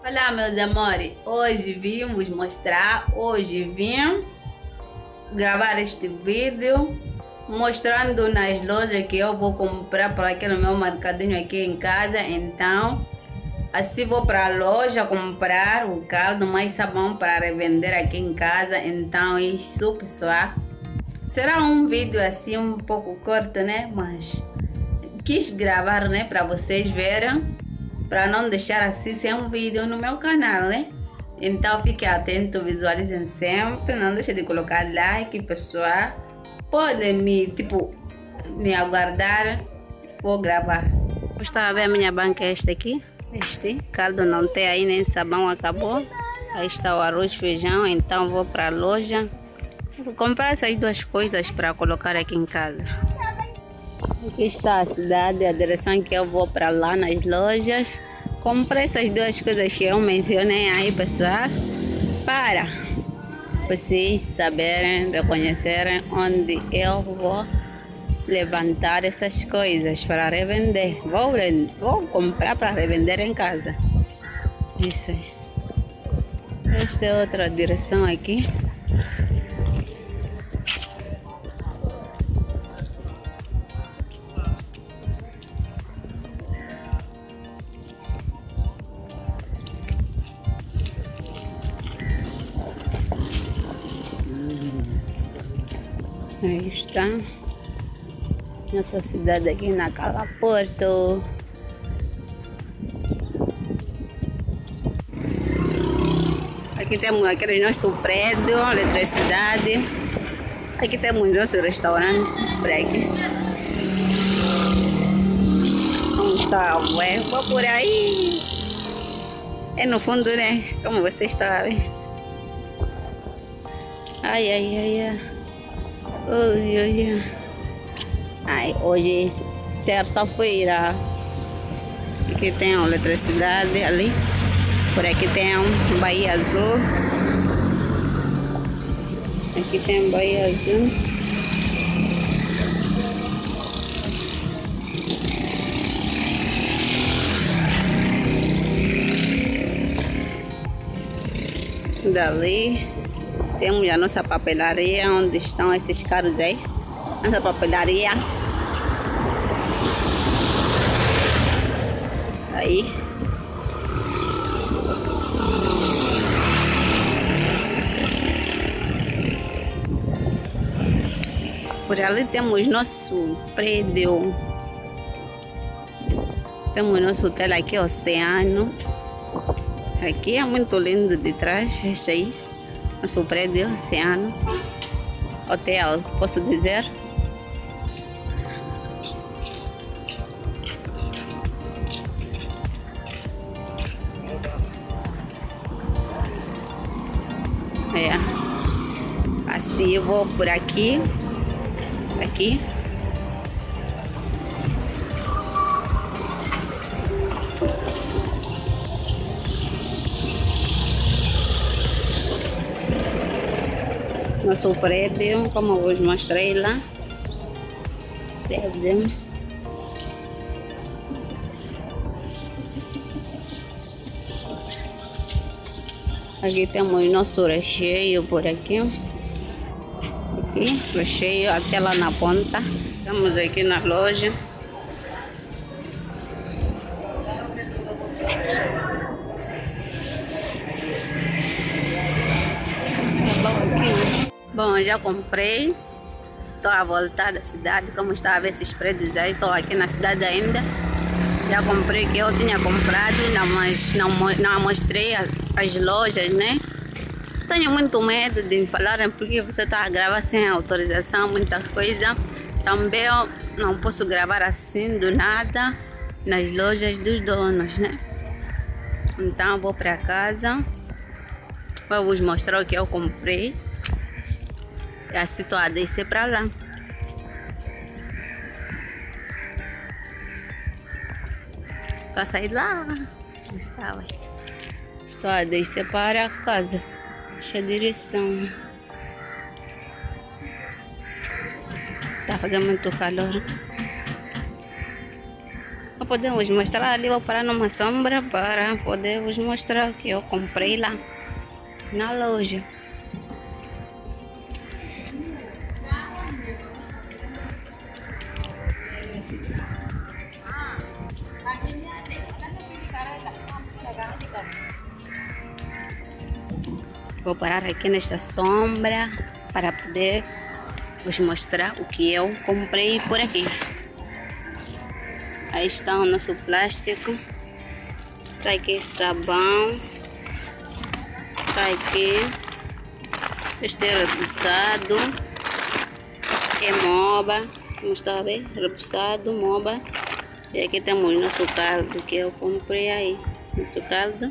Olá, meus amores. Hoje vim gravar este vídeo mostrando nas lojas que eu vou comprar para aquele meu mercadinho aqui em casa. Então, assim vou para a loja comprar o caldo mais sabão para revender aqui em casa. Então, isso, pessoal, será um vídeo assim um pouco curto, né? Mas quis gravar, né, para vocês verem, para não deixar assim sem um vídeo no meu canal, né? Então fique atento, visualizem sempre, não deixe de colocar like, pessoal. Podem me aguardar, vou gravar. Está a ver a minha banca, esta aqui, este caldo não tem aí, nem sabão, acabou. Aí está o arroz, feijão, então vou para a loja. Vou comprar essas duas coisas para colocar aqui em casa. Aqui está a cidade, a direção que eu vou para lá nas lojas. Comprei essas duas coisas que eu mencionei aí, pessoal, para vocês saberem, reconhecerem onde eu vou levantar essas coisas para revender. Vou comprar para revender em casa. Isso aí. Esta é outra direção aqui. Aí está nossa cidade aqui na Cala Porto. Aqui temos aquele nosso prédio, eletricidade. Aqui temos nosso restaurante por aqui. Vamos estar vou por aí. É no fundo, né? Como você está vendo. Ai, ai, ai, ai. Oi, oi. Ai, hoje é terça-feira. Aqui tem a eletricidade ali. Por aqui tem um Bahia Azul. Aqui tem um Bahia Azul. Dali temos a nossa papelaria, onde estão esses carros aí. Nossa papelaria. Aí. Por ali temos nosso prédio. Temos nosso hotel aqui, Oceano. Aqui é muito lindo de trás, este aí. Nosso prédio, Oceano. Hotel, posso dizer. É. Assim eu vou por aqui. Aqui. Nosso prédio, como eu vos mostrei lá. Prédio. Aqui temos nosso recheio por aqui. Aqui, recheio até lá na ponta. Estamos aqui na loja. Bom, já comprei. Estou a voltar da cidade. Como está a ver esses prédios aí, estou aqui na cidade ainda. Já comprei que eu tinha comprado, mas não mostrei as lojas, né? Tenho muito medo de me falarem porque você está a gravar sem autorização, muita coisa. Também eu não posso gravar assim do nada nas lojas dos donos, né? Então vou para casa. Vou vos mostrar o que eu comprei. E assim estou a descer para lá. Estou a sair lá. Estou a descer para casa. Deixa a direção. Tá fazendo muito calor. Para poder vos mostrar ali, vou parar numa sombra para poder vos mostrar o que eu comprei lá na loja. Vou parar aqui nesta sombra para poder vos mostrar o que eu comprei por aqui. Aí está o nosso plástico. Tá aqui sabão. Tá aqui. Este é repuxado. É moba. Como está a ver? Repuxado, moba. E aqui temos nosso caldo que eu comprei aí. Nosso caldo.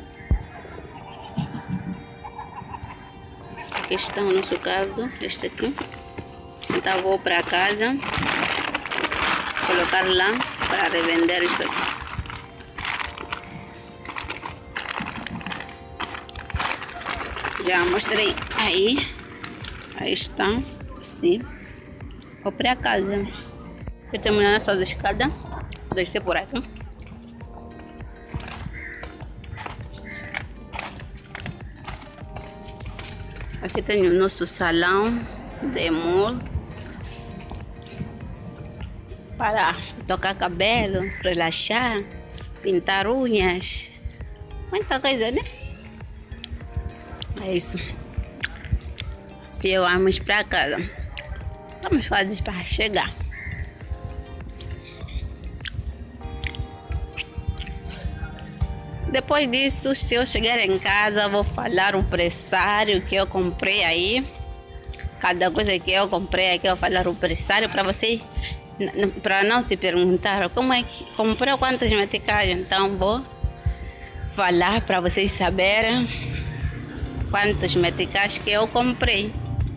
Aqui está o nosso caldo. Este aqui. Então vou para casa. Colocar lá para revender isto aqui. Já mostrei aí. Aí está. Assim. Vou para casa. Se terminar essa escada, descer por aqui. Aqui tem o nosso salão de mol para tocar cabelo, relaxar, pintar unhas, muita coisa, né? É isso. Se vamos para casa, vamos fazer para chegar. Depois disso, se eu chegar em casa, vou falar o pressário que eu comprei aí. Cada coisa que eu comprei aqui, eu vou falar o pressário para vocês, para não se perguntar como é que comprou, quantos meticais. Então vou falar para vocês saberem quantos meticais que eu comprei.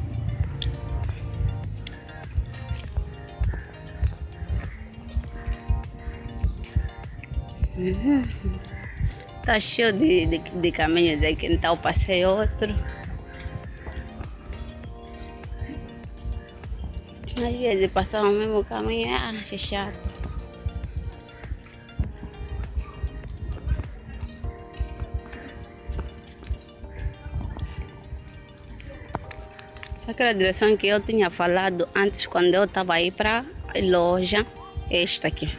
Tá cheio de caminhos aqui, então passei outro. Às vezes passar o mesmo caminho é chato. Aquela direção que eu tinha falado antes, quando eu estava aí para a loja, esta aqui.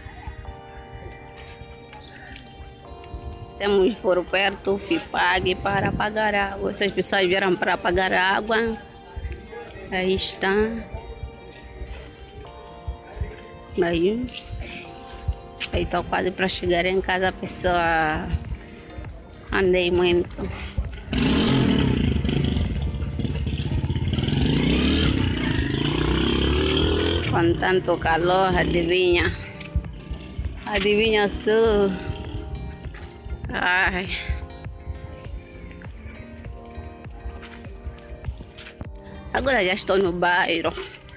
Temos por perto o FIPAG para pagar água. Essas pessoas vieram para pagar água. Aí está. Aí está quase para chegar em casa. A pessoa andei muito. Com tanto calor, adivinha? Adivinha só. Ai. Agora já estou no bairro.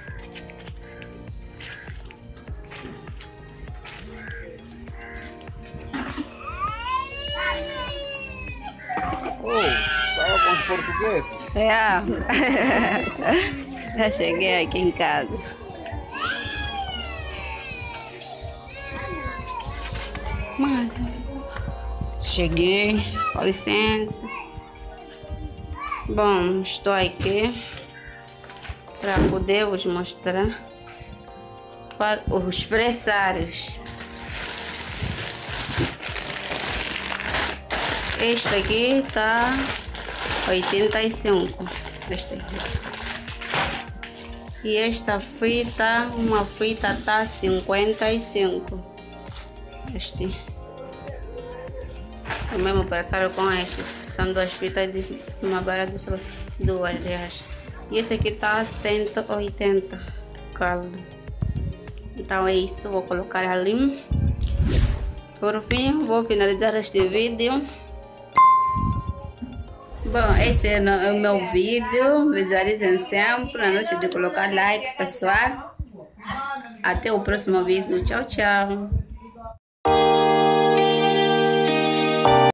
Estava com os portugueses? É. Já cheguei aqui em casa. Mas cheguei, com licença. Bom, estou aqui para poder vos mostrar os pressários. Este aqui está 85. Este aqui. E esta fita, uma fita está 55. Este. O mesmo pressário com este. São duas fitas de uma barra só. Duas, aliás. E esse aqui está 180 caldo. Então é isso. Vou colocar ali. Por fim, vou finalizar este vídeo. Bom, esse é o meu vídeo. Visualizem sempre. Não deixe de colocar like, pessoal. Até o próximo vídeo. Tchau, tchau.